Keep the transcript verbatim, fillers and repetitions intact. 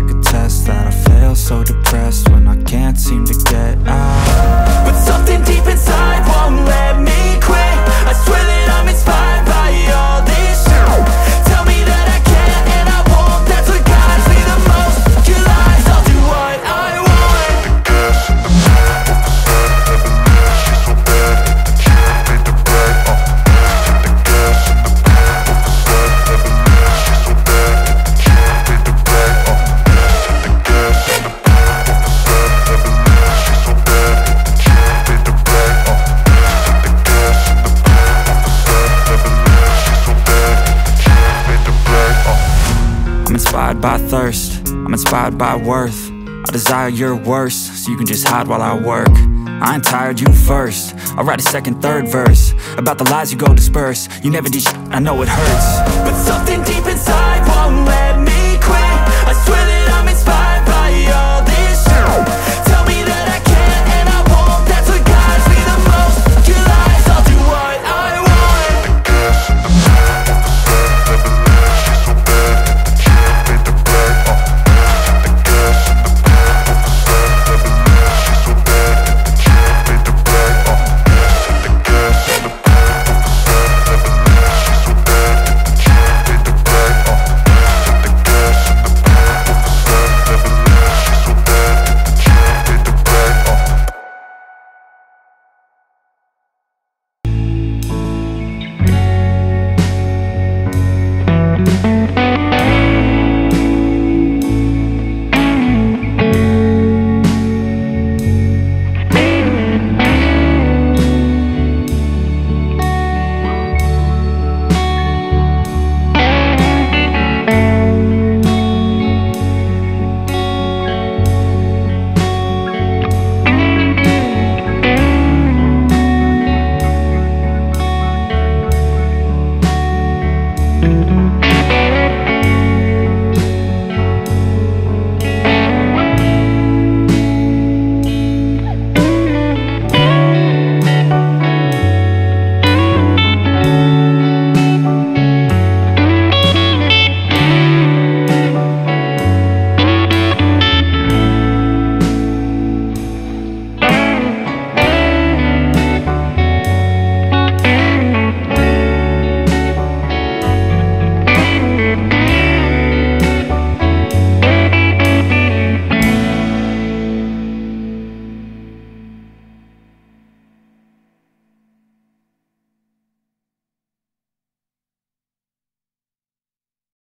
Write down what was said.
like a test that I fail, so depressed when I can't seem to get out. But something deep inside won't let me quit. I swear that I'm inspired by all this shit. Tell me that I can't and I won't. That's what guides me the most. Your lies, I'll do what I want. The gas in the back of the set, never leave, she's so bad. Can't beat the brag, uh. The gas in the back of the set, never leave, she's so bad. Can't beat the brag, uh. The gas in the back of the set, never leave, she's so bad. Can't beat the brag, uh. The gas in the back of the set, never leave, she's so bad. Can't beat the brag, uh. I'm inspired by thirst, I'm inspired by worth. I desire your worst, so you can just hide while I work. I ain't tired, you first. I'll write a second, third verse about the lies you go disperse. You never did shit, I know it hurts. But something deep inside won't let